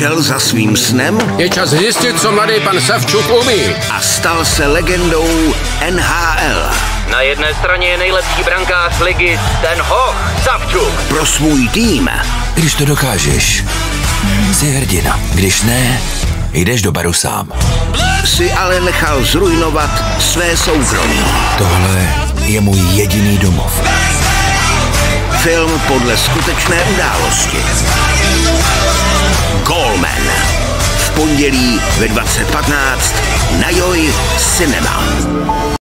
šel za svým snem. Je čas zjistit, co mladý pan Savčuk umí. A stal se legendou NHL. Na jedné straně je nejlepší brankář ligy ten hoch, Savčuk. Pro svůj tým. Když to dokážeš, jsi hrdina. Když ne, jdeš do baru sám. Si ale nechal zrujnovat své soukromí. Tohle je můj jediný domov. Film podle skutečné události. Goalman. V pondělí ve 20:15 na Joy Cinema.